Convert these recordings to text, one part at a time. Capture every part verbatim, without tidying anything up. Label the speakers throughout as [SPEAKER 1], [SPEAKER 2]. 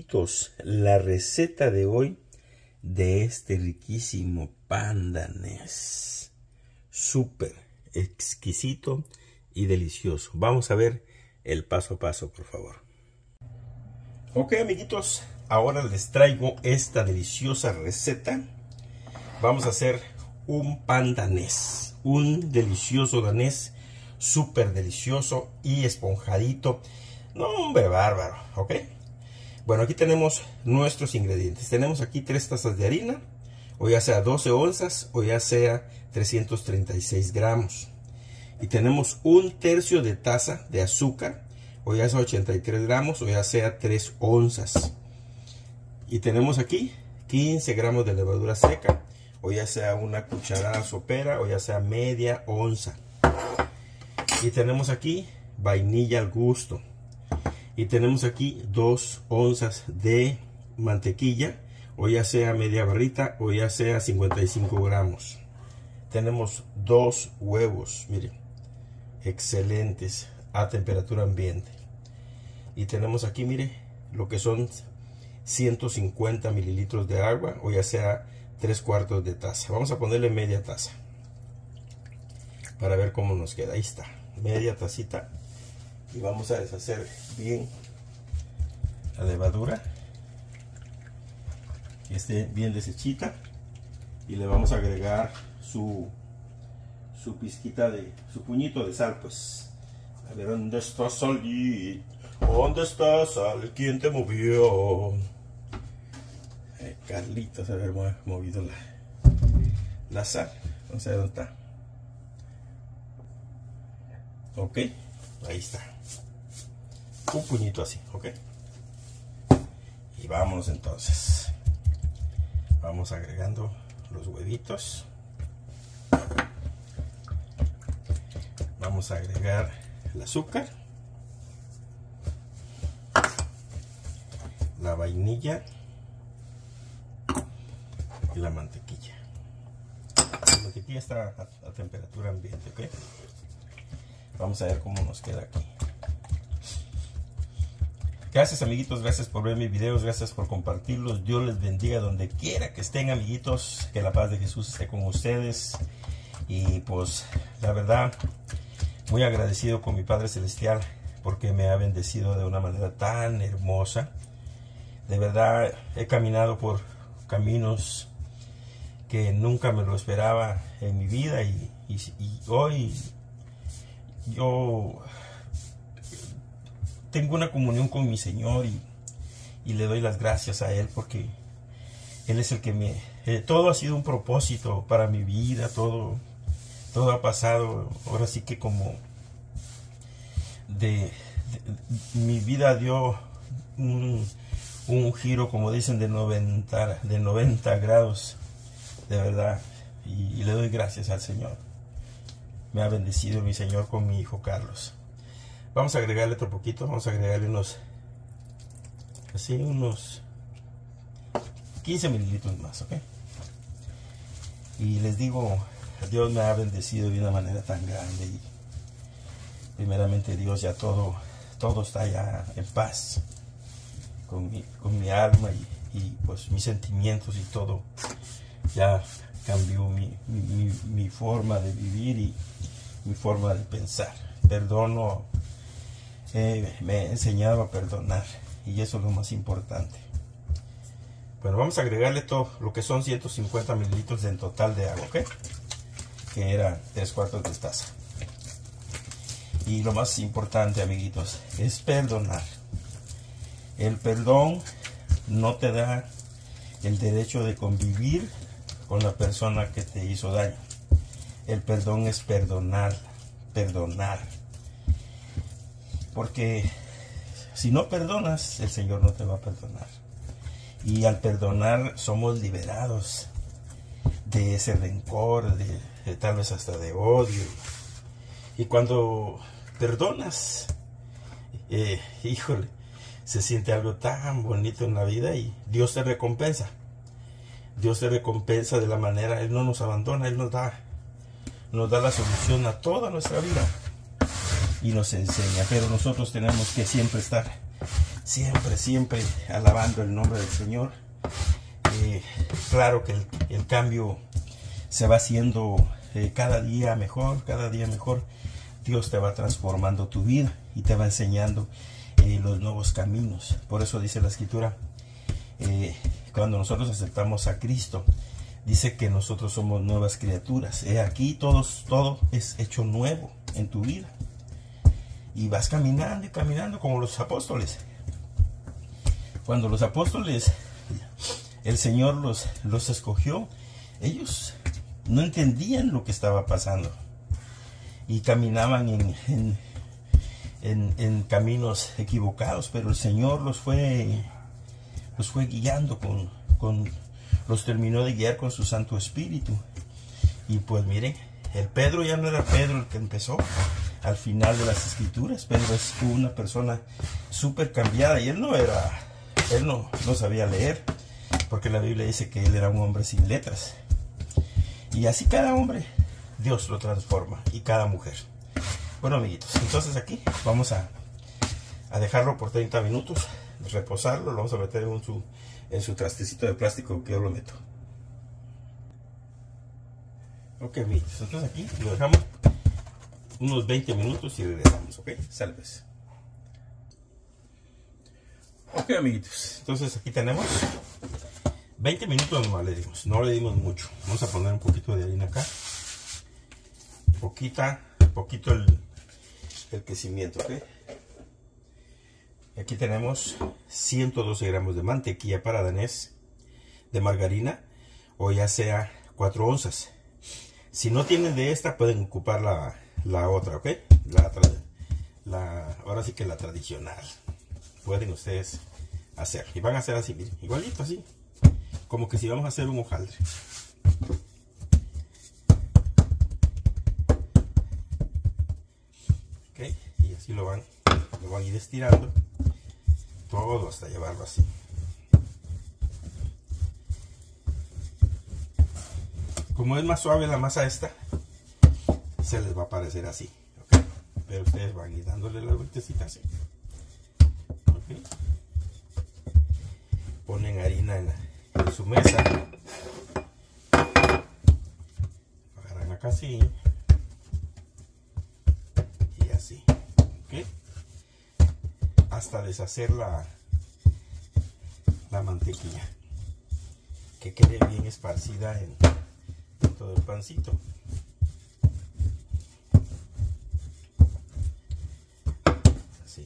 [SPEAKER 1] amiguitos, la receta de hoy de este riquísimo pan danés. Súper exquisito y delicioso. Vamos a ver el paso a paso, por favor. Ok, amiguitos, ahora les traigo esta deliciosa receta. Vamos a hacer un pan danés, un delicioso danés, súper delicioso y esponjadito. No, hombre, bárbaro, ¿ok? Bueno, aquí tenemos nuestros ingredientes. Tenemos aquí tres tazas de harina, o ya sea doce onzas, o ya sea trescientos treinta y seis gramos. Y tenemos un tercio de taza de azúcar, o ya sea ochenta y tres gramos, o ya sea tres onzas. Y tenemos aquí quince gramos de levadura seca, o ya sea una cucharada sopera, o ya sea media onza. Y tenemos aquí vainilla al gusto. Y tenemos aquí dos onzas de mantequilla, o ya sea media barrita, o ya sea cincuenta y cinco gramos. Tenemos dos huevos, miren, excelentes, a temperatura ambiente. Y tenemos aquí, mire, lo que son ciento cincuenta mililitros de agua, o ya sea tres cuartos de taza. Vamos a ponerle media taza para ver cómo nos queda. Ahí está, media tacita. Y vamos a deshacer bien la levadura, que esté bien deshechita, y le vamos a agregar su su pizquita de su puñito de sal. Pues a ver, ¿dónde está sal? ¿Dónde está sal? ¿Quién te movió? Eh, Carlitos, haber movido la, la sal. Vamos a ver dónde está. Ok, ahí está. Un puñito así, ok. Y vámonos entonces. Vamos agregando los huevitos. Vamos a agregar el azúcar, la vainilla y la mantequilla. La mantequilla está a, a temperatura ambiente, ok. Vamos a ver cómo nos queda aquí. Gracias, amiguitos, gracias por ver mis videos, gracias por compartirlos. Dios les bendiga donde quiera que estén, amiguitos. Que la paz de Jesús esté con ustedes. Y pues la verdad, muy agradecido con mi Padre Celestial porque me ha bendecido de una manera tan hermosa. De verdad he caminado por caminos que nunca me lo esperaba en mi vida, y, y, y hoy yo tengo una comunión con mi Señor, y, y le doy las gracias a Él porque Él es el que me... Eh, todo ha sido un propósito para mi vida, todo, todo ha pasado, ahora sí que como de, de, de mi vida dio un, un giro, como dicen, de noventa, de noventa grados, de verdad, y, y le doy gracias al Señor. Me ha bendecido mi Señor con mi hijo Carlos. Vamos a agregarle otro poquito, vamos a agregarle unos, así, unos quince mililitros más, ¿ok? Y les digo, Dios me ha bendecido de una manera tan grande, y primeramente Dios, ya todo, todo está ya en paz con mi, con mi alma, y, y pues mis sentimientos y todo, ya cambió mi, mi, mi, mi forma de vivir y mi forma de pensar. Perdono. Eh, me he enseñado a perdonar, y eso es lo más importante. Bueno, vamos a agregarle todo lo que son ciento cincuenta mililitros en total de agua, ¿ok? Que era tres cuartos de taza. Y lo más importante, amiguitos, es perdonar. El perdón no te da el derecho de convivir con la persona que te hizo daño. El perdón es perdonar, perdonar. Porque si no perdonas, el Señor no te va a perdonar. Y al perdonar somos liberados de ese rencor, de, de tal vez hasta de odio. Y cuando perdonas, eh, híjole, se siente algo tan bonito en la vida, y Dios te recompensa. Dios te recompensa de la manera, Él no nos abandona, Él nos da, nos da la solución a toda nuestra vida y nos enseña. Pero nosotros tenemos que siempre estar siempre, siempre alabando el nombre del Señor. Eh, claro que el, el cambio se va haciendo eh, cada día mejor, cada día mejor. Dios te va transformando tu vida y te va enseñando eh, los nuevos caminos. Por eso dice la Escritura, eh, cuando nosotros aceptamos a Cristo, dice que nosotros somos nuevas criaturas. He aquí todos, todo es hecho nuevo en tu vida. Y vas caminando y caminando como los apóstoles. Cuando los apóstoles, el Señor los, los escogió, ellos no entendían lo que estaba pasando. Y caminaban en, en, en, en caminos equivocados, pero el Señor los fue, los fue guiando, con, con, los terminó de guiar con su Santo Espíritu. Y pues miren, el Pedro ya no era Pedro el que empezó al final de las Escrituras. Pedro es una persona súper cambiada, y él no era, él no, no sabía leer, porque la Biblia dice que él era un hombre sin letras. Y así cada hombre Dios lo transforma, y cada mujer. Bueno, amiguitos, entonces aquí vamos a, a dejarlo por treinta minutos, reposarlo. Lo vamos a meter en su, en su trastecito de plástico que yo lo meto. Ok, amiguitos, entonces aquí lo dejamos unos veinte minutos y regresamos. Ok, salves. Ok, amiguitos, entonces aquí tenemos veinte minutos nomás le dimos, no le dimos mucho. Vamos a poner un poquito de harina acá. Poquita, poquito el, el crecimiento, ¿ok? Aquí tenemos ciento doce gramos de mantequilla para danés, de margarina, o ya sea cuatro onzas. Si no tienen de esta, pueden ocupar la, la otra, ¿ok? La, la, ahora sí que la tradicional. Pueden ustedes hacer. Y van a hacer así, miren, igualito así. Como que si vamos a hacer un hojaldre. Okay, y así lo van, lo van a ir estirando todo hasta llevarlo así. Como es más suave la masa esta, se les va a parecer así, ¿okay? Pero ustedes van a ir dándole la vueltecita así. ¿Okay? Ponen harina en, la, en su mesa, agarran acá así. Hasta deshacer la, la mantequilla, que quede bien esparcida en, en todo el pancito. Así.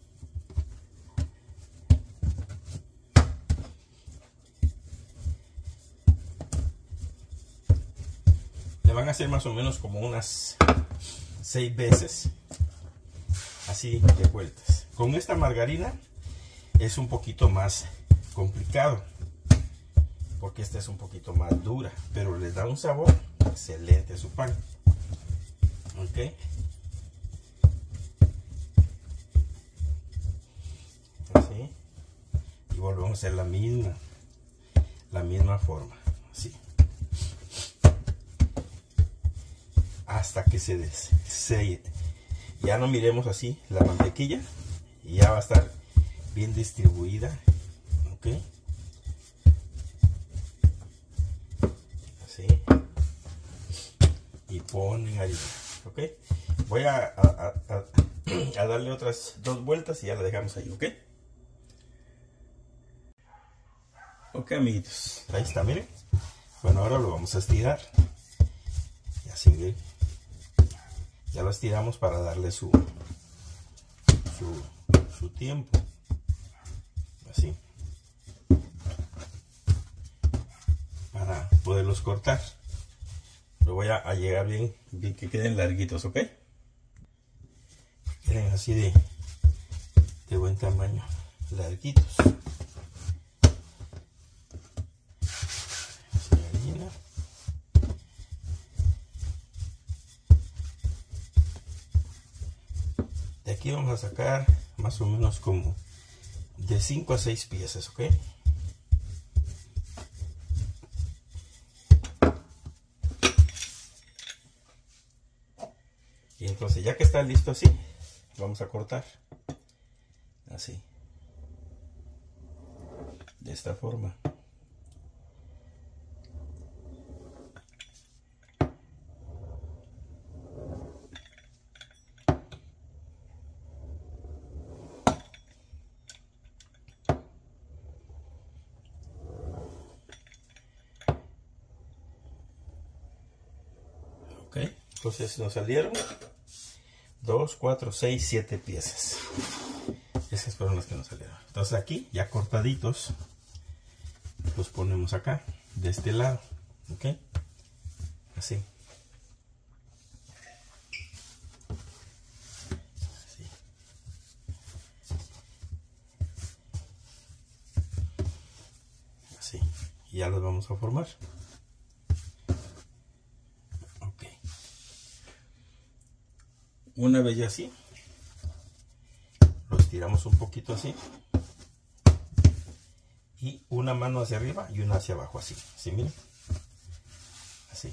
[SPEAKER 1] Le van a hacer más o menos como unas seis veces, así de vueltas. Con esta margarina es un poquito más complicado, porque esta es un poquito más dura, pero les da un sabor excelente a su pan. Ok, así, y volvemos a hacer la misma la misma forma, así, hasta que se desee. Ya no miremos así la mantequilla, y ya va a estar bien distribuida. Ok, así, y ponen harina. Ok, voy a, a, a, a darle otras dos vueltas y ya la dejamos ahí. Ok, ok, amiguitos, ahí está, miren. Bueno, ahora lo vamos a estirar, y así, miren, ya lo estiramos para darle su su su tiempo, así, para poderlos cortar. Lo voy a, a llegar bien, bien, que queden larguitos, ok, queden así de, de buen tamaño, larguitos. Así, harina. De aquí vamos a sacar más o menos como de cinco a seis piezas, ok. Entonces, ya que está listo así, vamos a cortar así. esta forma. Ok, entonces nos salieron dos, cuatro, seis, siete piezas. Esas fueron las que nos salieron. Entonces aquí ya cortaditos los ponemos acá de este lado. Ok, así. Así. Así. Y ya los vamos a formar. Ok. Una vez ya así, los tiramos un poquito así. Y una mano hacia arriba y una hacia abajo, así. Así, miren. Así.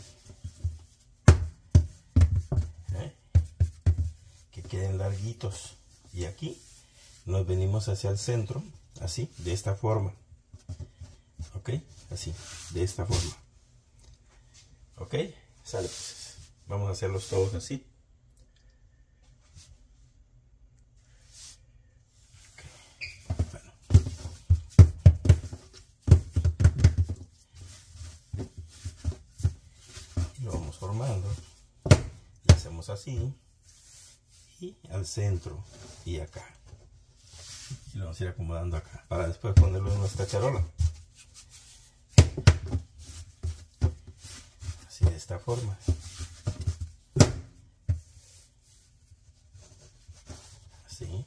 [SPEAKER 1] ¿Eh? Que queden larguitos. Y aquí nos venimos hacia el centro, así, de esta forma. Ok, así, de esta forma. Ok, sale pues. Vamos a hacerlos todos así. Formando, y hacemos así y al centro y acá, y lo vamos a ir acomodando acá para después ponerlo en nuestra charola, así de esta forma. Así.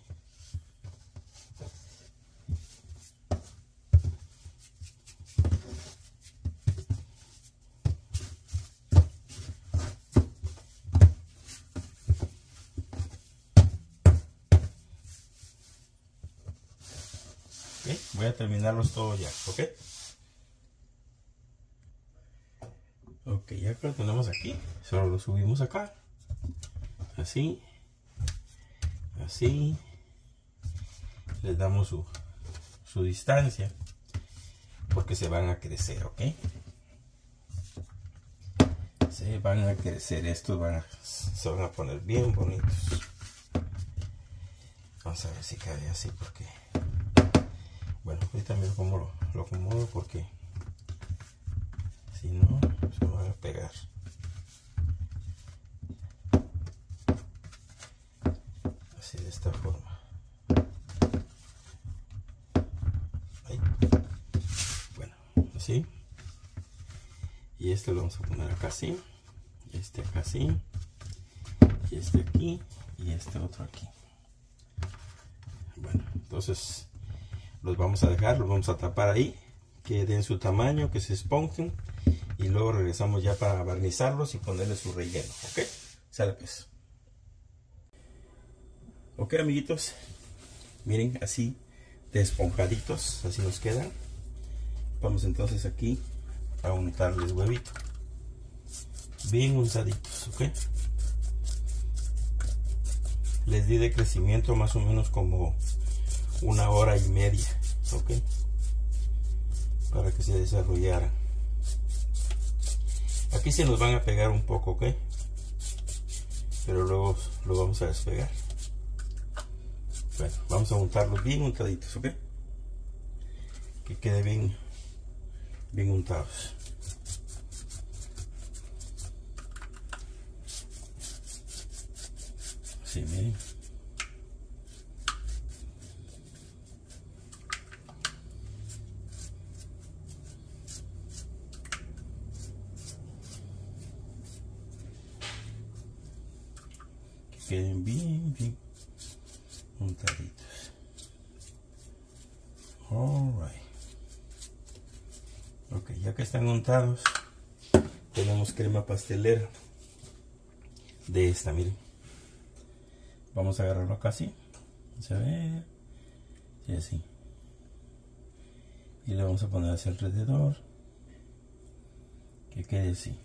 [SPEAKER 1] Voy a terminarlos todos ya, ¿ok? Ok, ya que lo tenemos aquí, solo lo subimos acá, así, así, les damos su, su distancia, porque se van a crecer, ¿ok? Se van a crecer, estos van a, se van a poner bien bonitos. Vamos a ver si cabe así, porque... Bueno, ahorita miro cómo lo, lo acomodo, porque si no, se van a pegar. Así, de esta forma. Ahí. Bueno, así. Y este lo vamos a poner acá así. Este acá así. Y este aquí. Y este otro aquí. Bueno, entonces... los vamos a dejar, los vamos a tapar ahí, que den su tamaño, que se esponjen, y luego regresamos ya para barnizarlos y ponerle su relleno, ¿ok? Sale pues. Ok, amiguitos, miren, así de esponjaditos, así nos quedan. Vamos entonces aquí a untarles huevito, bien untaditos, ¿ok? Les di de crecimiento más o menos como una hora y media, ok, para que se desarrollaran. Aquí se nos van a pegar un poco, ok, pero luego lo vamos a despegar. Bueno, vamos a untarlos bien untaditos, ok, que quede bien bien untados. Así, miren. Queden bien, bien untaditos. Alright. Ok, ya que están untados, tenemos crema pastelera de esta, miren. Vamos a agarrarlo acá así. Vamos a ver. Y así. Y le vamos a poner hacia alrededor. Que quede así.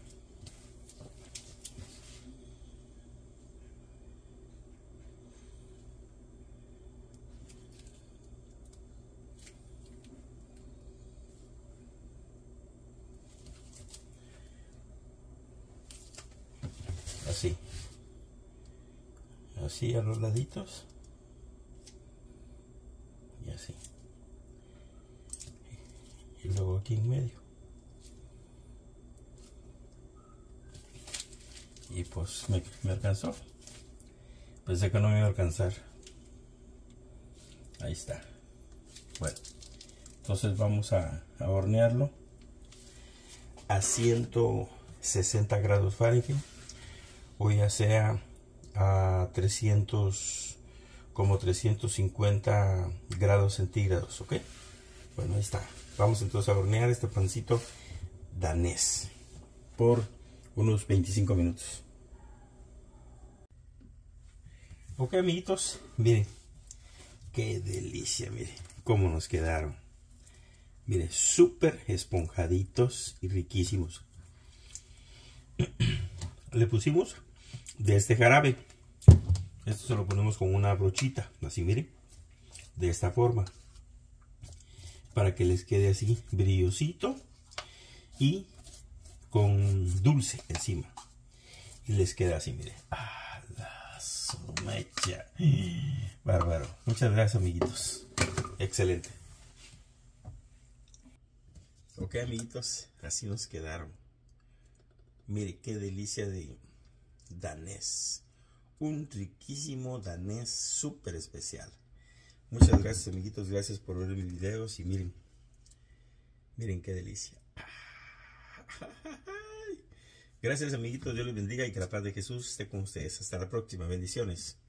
[SPEAKER 1] así. Así a los laditos. Y así. Y luego aquí en medio. Y pues me, me alcanzó. Pensé que no me iba a alcanzar. Ahí está. Bueno, entonces vamos a, a hornearlo a ciento sesenta grados Fahrenheit, o ya sea a trescientos, como trescientos cincuenta grados centígrados, ¿ok? Bueno, ahí está. Vamos entonces a hornear este pancito danés por unos veinticinco minutos. Ok, amiguitos, miren qué delicia, miren cómo nos quedaron. Miren, súper esponjaditos y riquísimos. Le pusimos de este jarabe. Esto se lo ponemos con una brochita, así miren, de esta forma, para que les quede así brillosito y con dulce encima. Y les queda así, miren. ¡Ah, la sumecha! Bárbaro. Muchas gracias, amiguitos. Excelente. Ok, amiguitos, así nos quedaron. Mire qué delicia de danés. Un riquísimo danés súper especial. Muchas gracias, amiguitos. Gracias por ver mis videos. Y miren, miren qué delicia. Gracias, amiguitos. Dios les bendiga y que la paz de Jesús esté con ustedes. Hasta la próxima. Bendiciones.